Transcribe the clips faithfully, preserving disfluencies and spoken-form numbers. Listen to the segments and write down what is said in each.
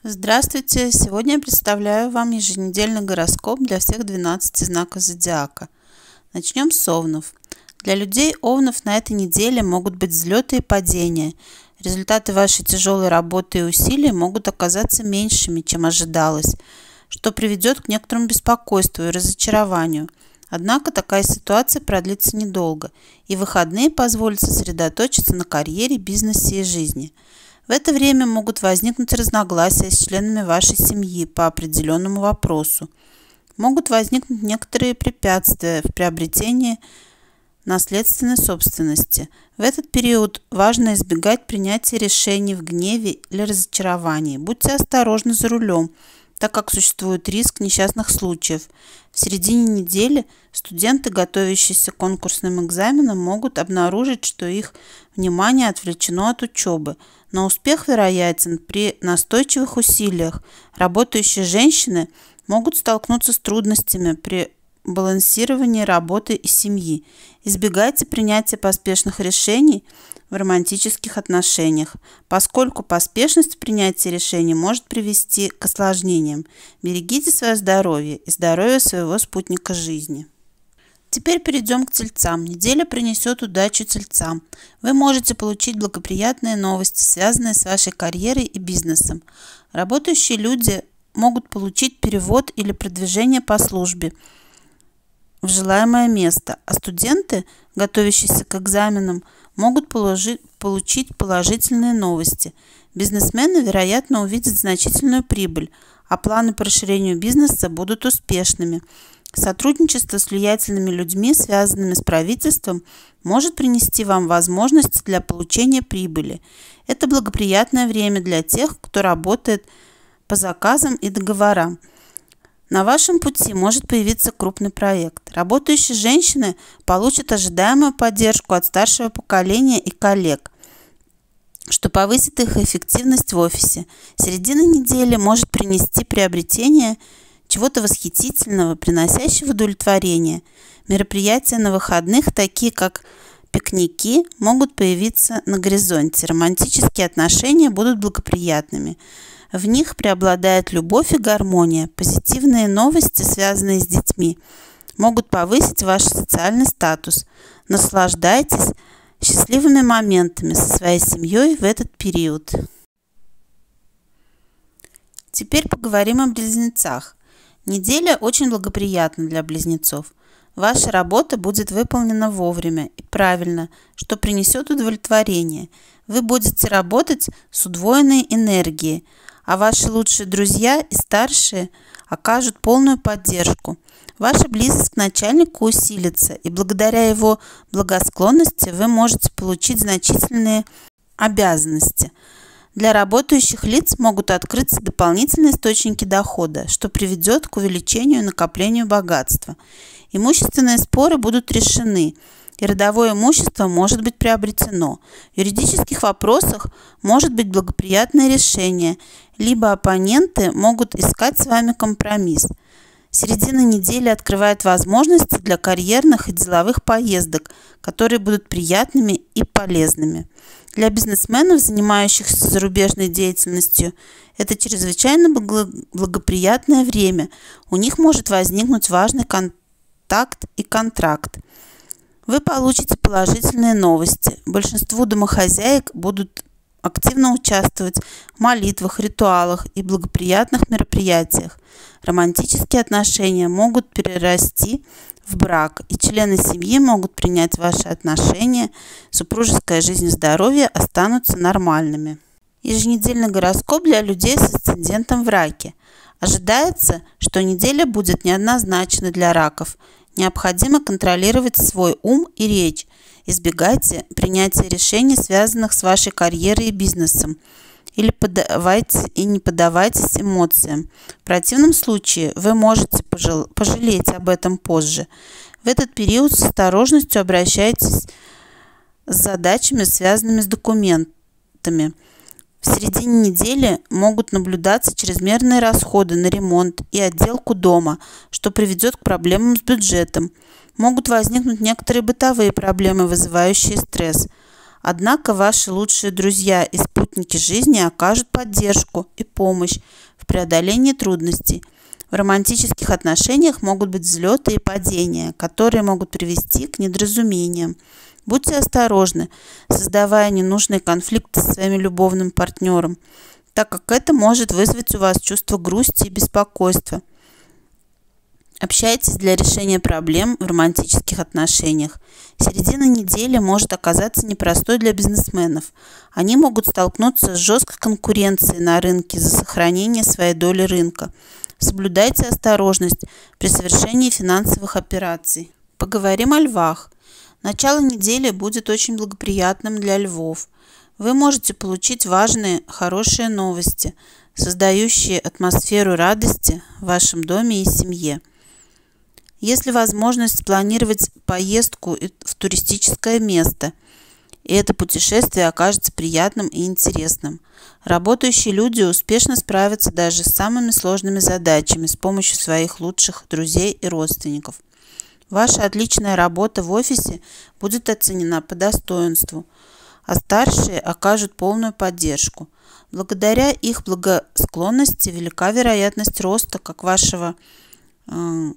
Здравствуйте! Сегодня я представляю вам еженедельный гороскоп для всех двенадцати знаков зодиака. Начнем с овнов. Для людей овнов на этой неделе могут быть взлеты и падения. Результаты вашей тяжелой работы и усилий могут оказаться меньшими, чем ожидалось, что приведет к некоторому беспокойству и разочарованию. Однако такая ситуация продлится недолго, и выходные позволят сосредоточиться на карьере, бизнесе и жизни. В это время могут возникнуть разногласия с членами вашей семьи по определенному вопросу. Могут возникнуть некоторые препятствия в приобретении наследственной собственности. В этот период важно избегать принятия решений в гневе или разочаровании. Будьте осторожны за рулем, так как существует риск несчастных случаев. В середине недели студенты, готовящиеся к конкурсным экзаменам, могут обнаружить, что их внимание отвлечено от учебы. Но успех вероятен при настойчивых усилиях. Работающие женщины могут столкнуться с трудностями при балансировании работы и семьи. Избегайте принятия поспешных решений в романтических отношениях, поскольку поспешность в принятии решений может привести к осложнениям. Берегите свое здоровье и здоровье своего спутника жизни. Теперь перейдем к тельцам. Неделя принесет удачу тельцам. Вы можете получить благоприятные новости, связанные с вашей карьерой и бизнесом. Работающие люди могут получить перевод или продвижение по службе в желаемое место, а студенты, готовящиеся к экзаменам, могут положить, получить положительные новости. Бизнесмены, вероятно, увидят значительную прибыль, а планы по расширению бизнеса будут успешными. Сотрудничество с влиятельными людьми, связанными с правительством, может принести вам возможности для получения прибыли. Это благоприятное время для тех, кто работает по заказам и договорам. На вашем пути может появиться крупный проект. Работающие женщины получат ожидаемую поддержку от старшего поколения и коллег, что повысит их эффективность в офисе. Середина недели может принести приобретение чего-то восхитительного, приносящего удовлетворение. Мероприятия на выходных, такие как пикники, могут появиться на горизонте. Романтические отношения будут благоприятными. В них преобладает любовь и гармония. Позитивные новости, связанные с детьми, могут повысить ваш социальный статус. Наслаждайтесь счастливыми моментами со своей семьей в этот период. Теперь поговорим о близнецах. Неделя очень благоприятна для близнецов. Ваша работа будет выполнена вовремя и правильно, что принесет удовлетворение. Вы будете работать с удвоенной энергией, а ваши лучшие друзья и старшие окажут полную поддержку. Ваша близость к начальнику усилится, и благодаря его благосклонности вы можете получить значительные обязанности. Для работающих лиц могут открыться дополнительные источники дохода, что приведет к увеличению и накоплению богатства. Имущественные споры будут решены, и родовое имущество может быть приобретено. В юридических вопросах может быть благоприятное решение, либо оппоненты могут искать с вами компромисс. Середина недели открывает возможности для карьерных и деловых поездок, которые будут приятными и полезными. Для бизнесменов, занимающихся зарубежной деятельностью, это чрезвычайно благоприятное время. У них может возникнуть важный контакт и контракт. Вы получите положительные новости. Большинство домохозяек будут активно участвовать в молитвах, ритуалах и благоприятных мероприятиях. Романтические отношения могут перерасти в брак, и члены семьи могут принять ваши отношения. Супружеская жизнь и здоровье останутся нормальными. Еженедельный гороскоп для людей с асцендентом в раке. Ожидается, что неделя будет неоднозначной для раков. Необходимо контролировать свой ум и речь. Избегайте принятия решений, связанных с вашей карьерой и бизнесом, или подавайте, и не поддавайтесь эмоциям. В противном случае вы можете пожал, пожалеть об этом позже. В этот период с осторожностью обращайтесь с задачами, связанными с документами. В середине недели могут наблюдаться чрезмерные расходы на ремонт и отделку дома, что приведет к проблемам с бюджетом. Могут возникнуть некоторые бытовые проблемы, вызывающие стресс. Однако ваши лучшие друзья и спутники жизни окажут поддержку и помощь в преодолении трудностей. В романтических отношениях могут быть взлеты и падения, которые могут привести к недоразумениям. Будьте осторожны, создавая ненужные конфликты со своим любовным партнером, так как это может вызвать у вас чувство грусти и беспокойства. Общайтесь для решения проблем в романтических отношениях. Середина недели может оказаться непростой для бизнесменов. Они могут столкнуться с жесткой конкуренцией на рынке за сохранение своей доли рынка. Соблюдайте осторожность при совершении финансовых операций. Поговорим о львах. Начало недели будет очень благоприятным для львов. Вы можете получить важные, хорошие новости, создающие атмосферу радости в вашем доме и семье. Если возможность спланировать поездку в туристическое место, и это путешествие окажется приятным и интересным. Работающие люди успешно справятся даже с самыми сложными задачами с помощью своих лучших друзей и родственников. Ваша отличная работа в офисе будет оценена по достоинству, а старшие окажут полную поддержку. Благодаря их благосклонности велика вероятность роста как вашего э,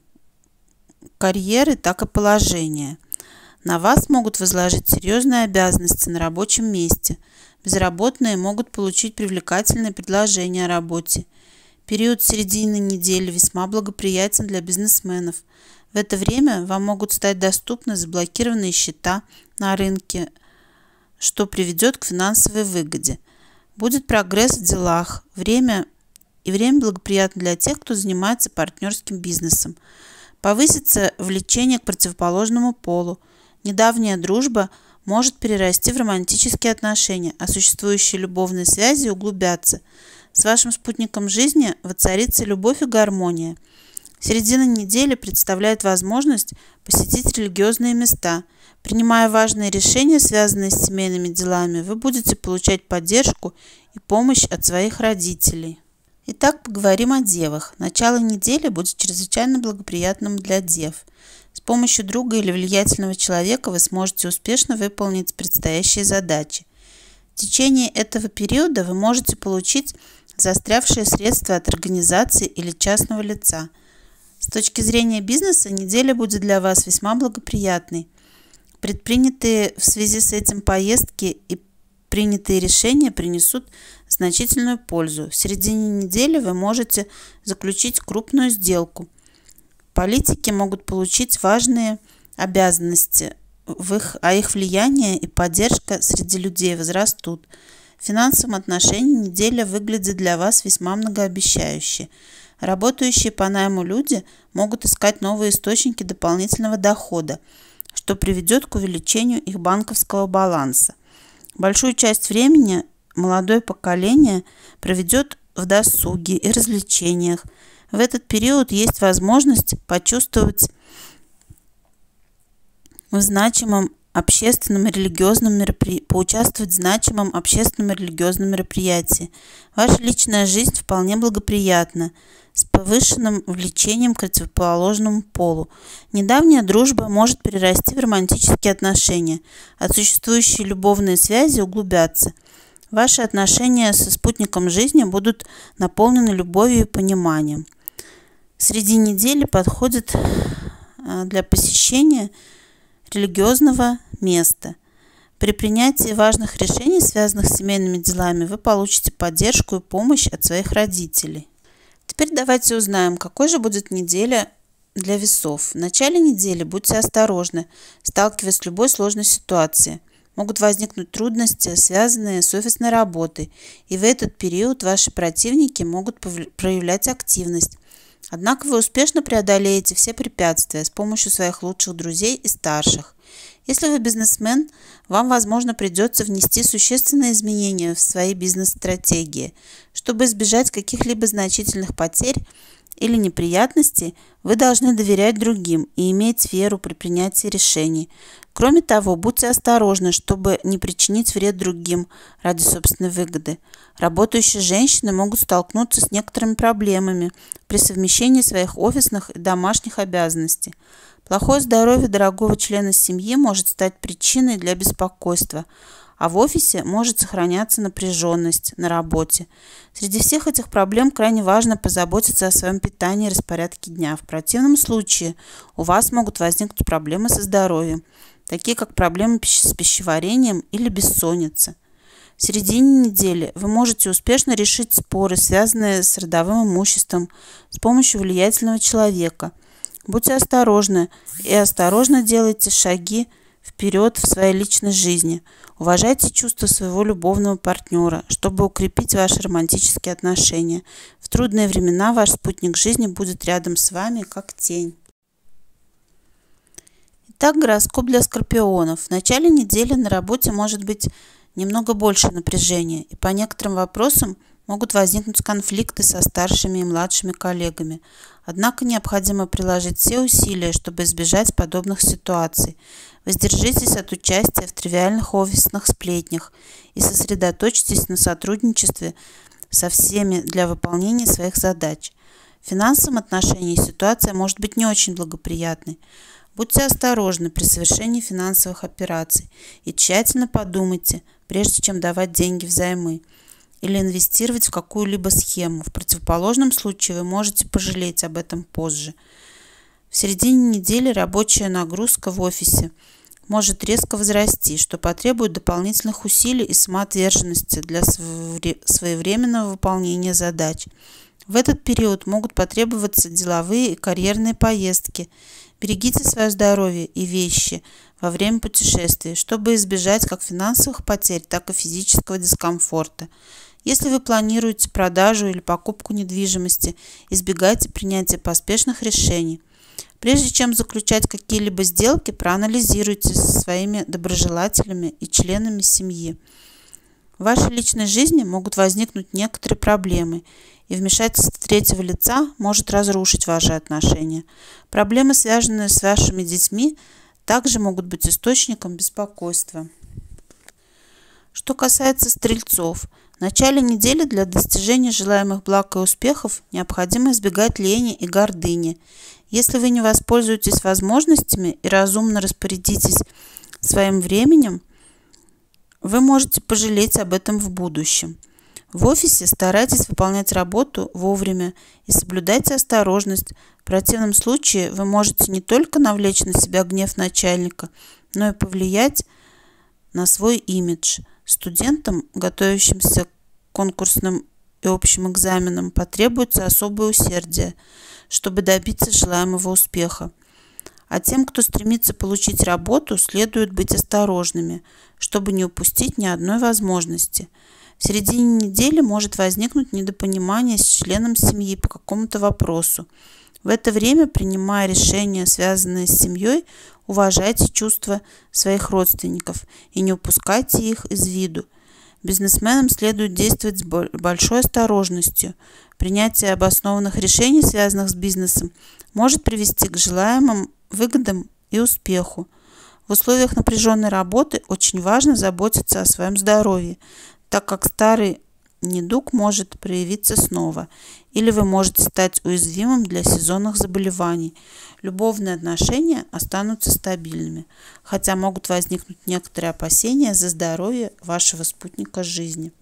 карьеры, так и положения. На вас могут возложить серьезные обязанности на рабочем месте. Безработные могут получить привлекательные предложения о работе. Период середины недели весьма благоприятен для бизнесменов. В это время вам могут стать доступны заблокированные счета на рынке, что приведет к финансовой выгоде. Будет прогресс в делах. Время и время благоприятно для тех, кто занимается партнерским бизнесом. Повысится влечение к противоположному полу. Недавняя дружба может перерасти в романтические отношения, а существующие любовные связи углубятся. С вашим спутником жизни воцарится любовь и гармония. Середина недели представляет возможность посетить религиозные места. Принимая важные решения, связанные с семейными делами, вы будете получать поддержку и помощь от своих родителей. Итак, поговорим о девах. Начало недели будет чрезвычайно благоприятным для дев. С помощью друга или влиятельного человека вы сможете успешно выполнить предстоящие задачи. В течение этого периода вы можете получить застрявшие средства от организации или частного лица. С точки зрения бизнеса, неделя будет для вас весьма благоприятной. Предпринятые в связи с этим поездки и принятые решения принесут значительную пользу. В середине недели вы можете заключить крупную сделку. Политики могут получить важные обязанности, в их, а их влияние и поддержка среди людей возрастут. В финансовом отношении неделя выглядит для вас весьма многообещающе. Работающие по найму люди могут искать новые источники дополнительного дохода, что приведет к увеличению их банковского баланса. Большую часть времени молодое поколение проведет в досуге и развлечениях. В этот период есть возможность почувствовать в значимом общественном и религиозном мероприятии, поучаствовать в значимом общественном и религиозном мероприятии. Ваша личная жизнь вполне благоприятна, с повышенным влечением к противоположному полу. Недавняя дружба может перерасти в романтические отношения, а существующие любовные связи углубятся. Ваши отношения со спутником жизни будут наполнены любовью и пониманием. Среди недели подходит для посещения религиозного места. При принятии важных решений, связанных с семейными делами, вы получите поддержку и помощь от своих родителей. Теперь давайте узнаем, какой же будет неделя для весов. В начале недели будьте осторожны, сталкиваясь с любой сложной ситуацией. Могут возникнуть трудности, связанные с офисной работой, и в этот период ваши противники могут проявлять активность. Однако вы успешно преодолеете все препятствия с помощью своих лучших друзей и старших. Если вы бизнесмен, вам, возможно, придется внести существенные изменения в свои бизнес-стратегии. Чтобы избежать каких-либо значительных потерь или неприятностей, вы должны доверять другим и иметь веру при принятии решений. Кроме того, будьте осторожны, чтобы не причинить вред другим ради собственной выгоды. Работающие женщины могут столкнуться с некоторыми проблемами при совмещении своих офисных и домашних обязанностей. Плохое здоровье дорогого члена семьи может стать причиной для беспокойства, а в офисе может сохраняться напряженность на работе. Среди всех этих проблем крайне важно позаботиться о своем питании и распорядке дня. В противном случае у вас могут возникнуть проблемы со здоровьем, такие как проблемы с пищеварением или бессонница. В середине недели вы можете успешно решить споры, связанные с родовым имуществом, с помощью влиятельного человека. Будьте осторожны и осторожно делайте шаги вперед в своей личной жизни. Уважайте чувства своего любовного партнера, чтобы укрепить ваши романтические отношения. В трудные времена ваш спутник жизни будет рядом с вами, как тень. Итак, гороскоп для скорпионов. В начале недели на работе может быть немного больше напряжения, и по некоторым вопросам могут возникнуть конфликты со старшими и младшими коллегами. Однако необходимо приложить все усилия, чтобы избежать подобных ситуаций. Воздержитесь от участия в тривиальных офисных сплетнях и сосредоточьтесь на сотрудничестве со всеми для выполнения своих задач. В финансовом отношении ситуация может быть не очень благоприятной. Будьте осторожны при совершении финансовых операций и тщательно подумайте, прежде чем давать деньги взаймы или инвестировать в какую-либо схему. В противоположном случае вы можете пожалеть об этом позже. В середине недели рабочая нагрузка в офисе может резко возрасти, что потребует дополнительных усилий и самоотверженности для своевременного выполнения задач. В этот период могут потребоваться деловые и карьерные поездки. Берегите свое здоровье и вещи во время путешествий, чтобы избежать как финансовых потерь, так и физического дискомфорта. Если вы планируете продажу или покупку недвижимости, избегайте принятия поспешных решений. Прежде чем заключать какие-либо сделки, проанализируйте со своими доброжелателями и членами семьи. В вашей личной жизни могут возникнуть некоторые проблемы, и вмешательство третьего лица может разрушить ваши отношения. Проблемы, связанные с вашими детьми, также могут быть источником беспокойства. Что касается стрельцов, в начале недели для достижения желаемых благ и успехов необходимо избегать лени и гордыни. Если вы не воспользуетесь возможностями и разумно распорядитесь своим временем, вы можете пожалеть об этом в будущем. В офисе старайтесь выполнять работу вовремя и соблюдайте осторожность. В противном случае вы можете не только навлечь на себя гнев начальника, но и повлиять на свой имидж. Студентам, готовящимся к конкурсным и общим экзаменам, потребуется особое усердие, чтобы добиться желаемого успеха. А тем, кто стремится получить работу, следует быть осторожными, чтобы не упустить ни одной возможности. В середине недели может возникнуть недопонимание с членом семьи по какому-то вопросу. В это время, принимая решения, связанные с семьей, уважайте чувства своих родственников и не упускайте их из виду. Бизнесменам следует действовать с большой осторожностью. Принятие обоснованных решений, связанных с бизнесом, может привести к желаемым выгодам и успеху. В условиях напряженной работы очень важно заботиться о своем здоровье, так как старый недуг может проявиться снова, или вы можете стать уязвимым для сезонных заболеваний. Любовные отношения останутся стабильными, хотя могут возникнуть некоторые опасения за здоровье вашего спутника жизни.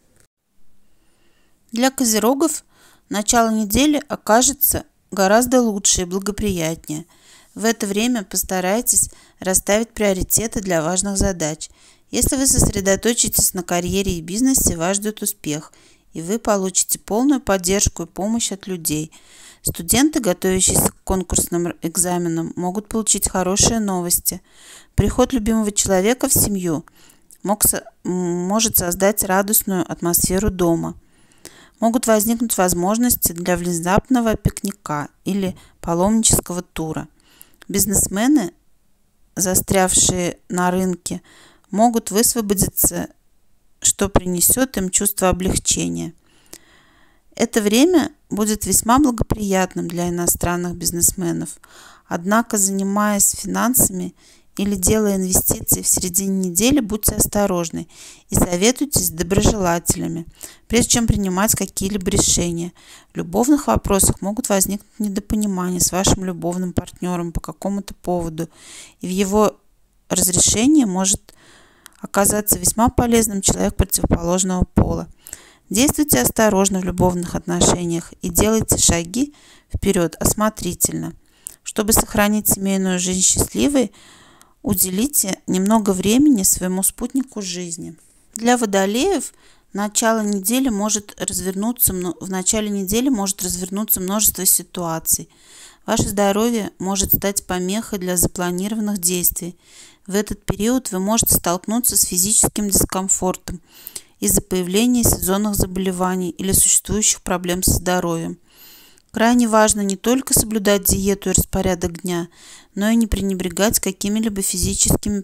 Для козерогов начало недели окажется гораздо лучше и благоприятнее. В это время постарайтесь расставить приоритеты для важных задач. Если вы сосредоточитесь на карьере и бизнесе, вас ждет успех, и вы получите полную поддержку и помощь от людей. Студенты, готовящиеся к конкурсным экзаменам, могут получить хорошие новости. Приход любимого человека в семью мог, может создать радостную атмосферу дома. Могут возникнуть возможности для внезапного пикника или паломнического тура. Бизнесмены, застрявшие на рынке, могут высвободиться, что принесет им чувство облегчения. Это время будет весьма благоприятным для иностранных бизнесменов. Однако, занимаясь финансами или делая инвестиции в середине недели, будьте осторожны и советуйтесь с доброжелателями, прежде чем принимать какие-либо решения. В любовных вопросах могут возникнуть недопонимания с вашим любовным партнером по какому-то поводу, и в его разрешении может оказаться весьма полезным человек противоположного пола. Действуйте осторожно в любовных отношениях и делайте шаги вперед осмотрительно. Чтобы сохранить семейную жизнь счастливой, уделите немного времени своему спутнику жизни. Для водолеев начало недели может развернуться, в начале недели может развернуться множество ситуаций. Ваше здоровье может стать помехой для запланированных действий. В этот период вы можете столкнуться с физическим дискомфортом из-за появления сезонных заболеваний или существующих проблем со здоровьем. Крайне важно не только соблюдать диету и распорядок дня, но и не пренебрегать какими-либо физическими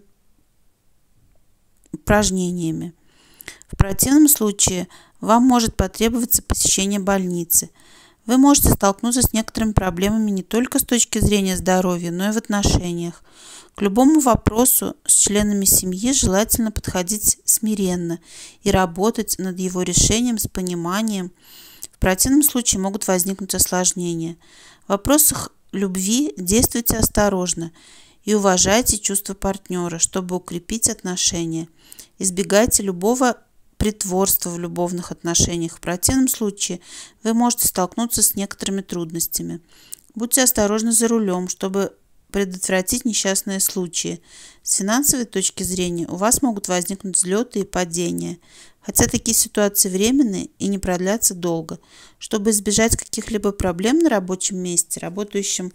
упражнениями. В противном случае вам может потребоваться посещение больницы. Вы можете столкнуться с некоторыми проблемами не только с точки зрения здоровья, но и в отношениях. К любому вопросу с членами семьи желательно подходить смиренно и работать над его решением с пониманием. В противном случае могут возникнуть осложнения. В вопросах любви действуйте осторожно и уважайте чувства партнера, чтобы укрепить отношения. Избегайте любого притворства в любовных отношениях. В противном случае вы можете столкнуться с некоторыми трудностями. Будьте осторожны за рулем, чтобы предотвратить несчастные случаи. С финансовой точки зрения у вас могут возникнуть взлеты и падения, хотя такие ситуации временные и не продлятся долго. Чтобы избежать каких-либо проблем на рабочем месте, работающим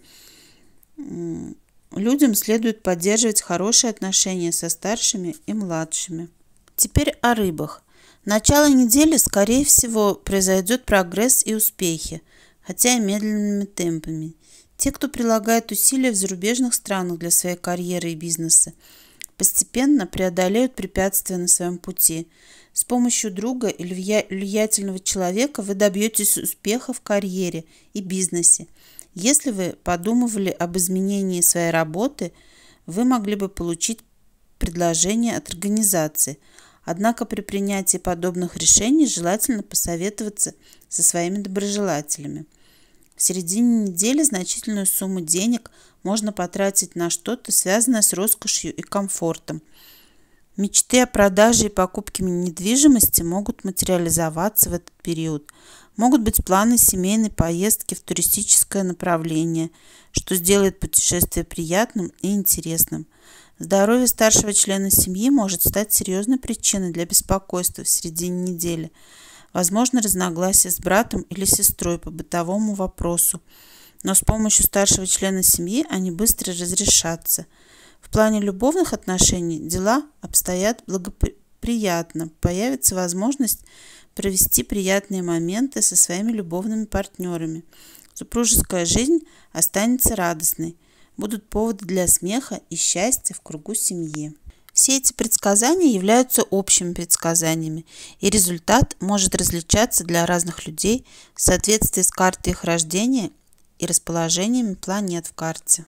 людям следует поддерживать хорошие отношения со старшими и младшими. Теперь о рыбах. Начало недели, скорее всего, произойдет прогресс и успехи, хотя и медленными темпами. Те, кто прилагает усилия в зарубежных странах для своей карьеры и бизнеса, постепенно преодолеют препятствия на своем пути. С помощью друга или влиятельного человека вы добьетесь успеха в карьере и бизнесе. Если вы подумывали об изменении своей работы, вы могли бы получить предложение от организации. Однако при принятии подобных решений желательно посоветоваться со своими доброжелателями. В середине недели значительную сумму денег можно потратить на что-то, связанное с роскошью и комфортом. Мечты о продаже и покупке недвижимости могут материализоваться в этот период. Могут быть планы семейной поездки в туристическое направление, что сделает путешествие приятным и интересным. Здоровье старшего члена семьи может стать серьезной причиной для беспокойства в середине недели. Возможно разногласия с братом или сестрой по бытовому вопросу, но с помощью старшего члена семьи они быстро разрешатся. В плане любовных отношений дела обстоят благоприятно, появится возможность провести приятные моменты со своими любовными партнерами. Супружеская жизнь останется радостной, будут поводы для смеха и счастья в кругу семьи. Все эти предсказания являются общими предсказаниями, и результат может различаться для разных людей в соответствии с картой их рождения и расположениями планет в карте.